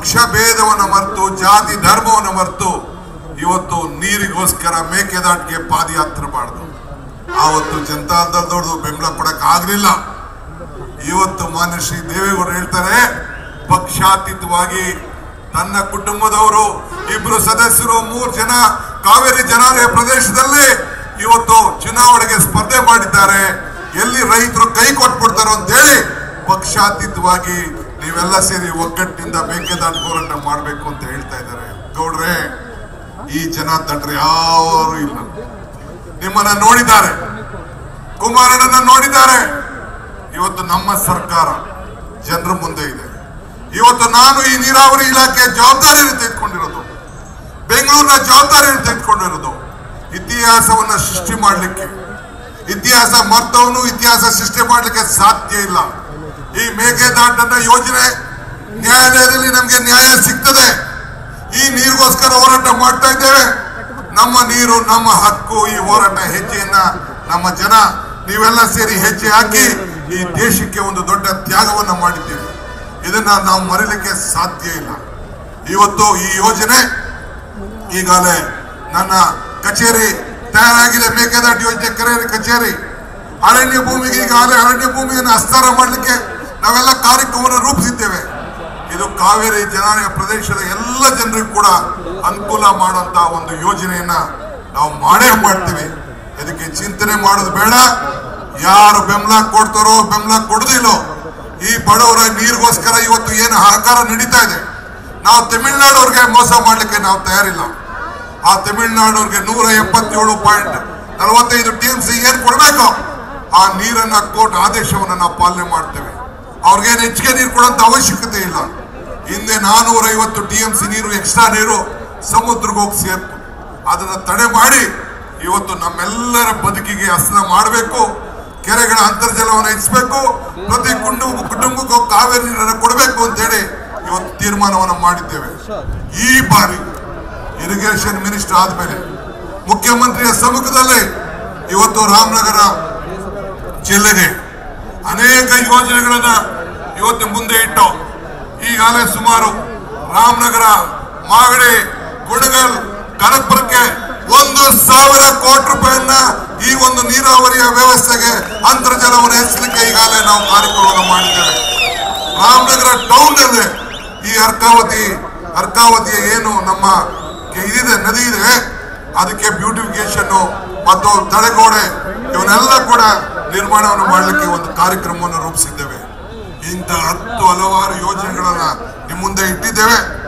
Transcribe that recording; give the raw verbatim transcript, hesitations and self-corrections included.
ಪಕ್ಷ ಭೇದವನ್ನು ಮರೆತು ಜಾತಿ ಧರ್ಮವನ್ನು ಮರೆತು ಇವತ್ತು ನೀರಿಗೋಸ್ಕರ ಮೇಕೆದಾಟಿಗೆ ಪಾದಯಾತ್ರೆ ಮಾಡಿದ್ರು. ಆವತ್ತು ಜನತಾದಳದವ್ರದ್ದು ಬೆಂಬಲ ಕೊಡಕ್ ಆಗ್ಲಿಲ್ಲ. ಇವತ್ತು ಮಾನ್ಯ ಶ್ರೀ ದೇವೇಗೌಡರು ಹೇಳ್ತಾರೆ, ಪಕ್ಷಾತೀತವಾಗಿ ತನ್ನ ಕುಟುಂಬದವರು ಇಬ್ರು ಸದಸ್ಯರು ಮೂರು ಜನ ಕಾವೇರಿ ಜನಾಲಯ ಪ್ರದೇಶದಲ್ಲಿ ಇವತ್ತು ಚುನಾವಣೆಗೆ ಸ್ಪರ್ಧೆ ಮಾಡಿದ್ದಾರೆ. ಎಲ್ಲಿ ರೈತರು ಕೈ ಕೊಟ್ಬಿಡ್ತಾರೋ ಅಂತ ಹೇಳಿ ಪಕ್ಷಾತೀತವಾಗಿ ನೀವೆಲ್ಲ ಸೇರಿ ಒಗ್ಗಟ್ಟಿನಿಂದ ಮೇಕೆದಾಟು ಹೋರಾಟ ಮಾಡಬೇಕು ಅಂತ ಹೇಳ್ತಾ ಇದ್ದಾರೆ. ಗೌಡ್ರೆ, ಈ ಜನ ತಟ್ರೆ ಯಾರು ಇಲ್ಲ. ನಿಮ್ಮನ್ನ ನೋಡಿದ್ದಾರೆ, ಕುಮಾರಣ್ಣನ ನೋಡಿದ್ದಾರೆ. ಇವತ್ತು ನಮ್ಮ ಸರ್ಕಾರ ಜನರ ಮುಂದೆ ಇದೆ. ಇವತ್ತು ನಾನು ಈ ನೀರಾವರಿ ಇಲಾಖೆ ಜವಾಬ್ದಾರಿಯನ್ನು ತೆಗೆದುಕೊಂಡಿರೋದು, ಬೆಂಗಳೂರಿನ ಜವಾಬ್ದಾರಿಯನ್ನು ತೆಗೆದುಕೊಂಡಿರೋದು ಇತಿಹಾಸವನ್ನ ಸೃಷ್ಟಿ ಮಾಡಲಿಕ್ಕೆ. ಇತಿಹಾಸ ಮರ್ತವನು ಇತಿಹಾಸ ಸೃಷ್ಟಿ ಮಾಡಲಿಕ್ಕೆ ಸಾಧ್ಯ ಇಲ್ಲ. ಈ ಮೇಕೆದಾಟನ್ನ ಯೋಜನೆ ನ್ಯಾಯಾಲಯದಲ್ಲಿ ನಮಗೆ ನ್ಯಾಯ ಸಿಗ್ತದೆ. ಈ ನೀರಿಗೋಸ್ಕರ ಹೋರಾಟ ಮಾಡ್ತಾ ಇದ್ದೇವೆ. ನಮ್ಮ ನೀರು ನಮ್ಮ ಹಕ್ಕು. ಈ ಹೋರಾಟ ಹೆಜ್ಜೆಯನ್ನ ನಮ್ಮ ಜನ ನೀವೆಲ್ಲ ಸೇರಿ ಹೆಜ್ಜೆ ಹಾಕಿ ಈ ದೇಶಕ್ಕೆ ಒಂದು ದೊಡ್ಡ ತ್ಯಾಗವನ್ನ ಮಾಡಿದ್ದೀವಿ. ಇದನ್ನ ನಾವು ಮರೀಲಿಕ್ಕೆ ಸಾಧ್ಯ ಇಲ್ಲ. ಇವತ್ತು ಈ ಯೋಜನೆ ಈಗಾಗಲೇ ನನ್ನ ಕಚೇರಿ ತಯಾರಾಗಿದೆ. ಮೇಕೆದಾಟು ಯೋಜನೆ ಕರೆ ಕಚೇರಿ ಅರಣ್ಯ ಭೂಮಿಗೆ ಈಗಾಗಲೇ ಅರಣ್ಯ ಭೂಮಿಯನ್ನು ಹಸ್ತಾಂತರ ಮಾಡಲಿಕ್ಕೆ ನಾವೆಲ್ಲ ಕಾರ್ಯಕ್ರಮವನ್ನು ರೂಪಿಸಿದ್ದೇವೆ. ಇದು ಕಾವೇರಿ ಜನಾಲಯ ಪ್ರದೇಶದ ಎಲ್ಲ ಜನರಿಗೂ ಕೂಡ ಅನುಕೂಲ ಮಾಡುವಂತ ಒಂದು ಯೋಜನೆಯನ್ನ ನಾವು ಮಾಡೇ ಮಾಡ್ತೀವಿ. ಇದಕ್ಕೆ ಚಿಂತನೆ ಮಾಡೋದು ಬೇಡ. ಯಾರು ಬೆಂಬಲ ಕೊಡ್ತಾರೋ ಬೆಂಬಲ ಕೊಡುದಿಲ್ಲೋ, ಈ ಬಡವರ ನೀರಿಗೋಸ್ಕರ ಇವತ್ತು ಏನು ಹಾಹಾಕಾರ ನಡೀತಾ ಇದೆ, ನಾವು ತಮಿಳುನಾಡವ್ರಿಗೆ ಮೋಸ ಮಾಡ್ಲಿಕ್ಕೆ ನಾವು ತಯಾರಿಲ್ಲ. ಆ ತಮಿಳುನಾಡವ್ರಿಗೆ ನೂರ ಎಪ್ಪತ್ತೇಳು ಪಾಯಿಂಟ್ ನಲವತ್ತೈದು ಟಿ ಎಂ ಸಿ ಏನ್ ಕೊಡ್ಬೇಕು, ಆ ನೀರನ್ನ ಕೋರ್ಟ್ ಆದೇಶವನ್ನ ನಾವು ಪಾಲನೆ ಮಾಡ್ತೇವೆ. ಅವ್ರಿಗೇನು ಹೆಚ್ಚಿಗೆ ನೀರು ಕೊಡುವಂತ ಅವಶ್ಯಕತೆ ಇಲ್ಲ. ಹಿಂದೆ ನಾನೂರ ಐವತ್ತು ಟಿ ಎಂ ಸಿ ನೀರು ಎಕ್ಸ್ಟ್ರಾ ನೀರು ಸಮುದ್ರಕ್ಕೆ ಹೋಗಿ ಸೇರ್ತು. ಅದನ್ನ ತಡೆ ಮಾಡಿ ಇವತ್ತು ನಮ್ಮೆಲ್ಲರ ಬದುಕಿಗೆ ಹಸನ ಮಾಡಬೇಕು. ಕೆರೆಗಳ ಅಂತರ್ಜಲವನ್ನು ಹೆಚ್ಚಿಸಬೇಕು. ಪ್ರತಿ ಕುಟುಂಬ ಕುಟುಂಬಕ್ಕೂ ಕಾವೇರಿ ನೀರನ್ನು ಕೊಡಬೇಕು ಅಂತ ಹೇಳಿ ಇವತ್ತು ತೀರ್ಮಾನವನ್ನು ಮಾಡಿದ್ದೇವೆ. ಈ ಬಾರಿ ಇರಿಗೇಷನ್ ಮಿನಿಸ್ಟರ್ ಆದ್ಮೇಲೆ ಮುಖ್ಯಮಂತ್ರಿಯ ಸಮ್ಮುಖದಲ್ಲಿ ಇವತ್ತು ರಾಮನಗರ ಜಿಲ್ಲೆಗೆ ಅನೇಕ ಯೋಜನೆಗಳನ್ನ ಇವತ್ತು ಮುಂದೆ ಇಟ್ಟು ಈಗಾಗಲೇ ಸುಮಾರು ರಾಮನಗರ, ಮಾಗಡಿ, ಕುಣಗಲ್, ಕನಕಪುರಕ್ಕೆ ಒಂದು ಸಾವಿರ ಕೋಟಿ ರೂಪಾಯಿಯನ್ನ ಈ ಒಂದು ನೀರಾವರಿಯ ವ್ಯವಸ್ಥೆಗೆ ಅಂತರ್ಜಲವನ್ನು ಹೆಚ್ಚಲಿಕ್ಕೆ ಈಗಾಗಲೇ ನಾವು ಕಾರ್ಯಕ್ರಮವನ್ನು ಮಾಡಿದ್ದೇವೆ. ರಾಮನಗರ ಟೌನ್ ನಲ್ಲಿ ಈ ಅರ್ಕಾವತಿ ಅರ್ಕಾವತಿಯ ಏನು ನಮ್ಮ ಇದಿದೆ ನದಿ ಇದೆ, ಅದಕ್ಕೆ ಬ್ಯೂಟಿಫಿಕೇಶನ್ ಮತ್ತು ತಡೆಗೋಡೆ ಇವನ್ನೆಲ್ಲ ಕೂಡ ನಿರ್ಮಾಣವನ್ನು ಮಾಡಲಿಕ್ಕೆ ಒಂದು ಕಾರ್ಯಕ್ರಮವನ್ನು ರೂಪಿಸಿದ್ದೇವೆ. ಇಂಥ ಹತ್ತು ಹಲವಾರು ಯೋಜನೆಗಳನ್ನ ನಿಮ್ಮ ಮುಂದೆ ಇಟ್ಟಿದ್ದೇವೆ.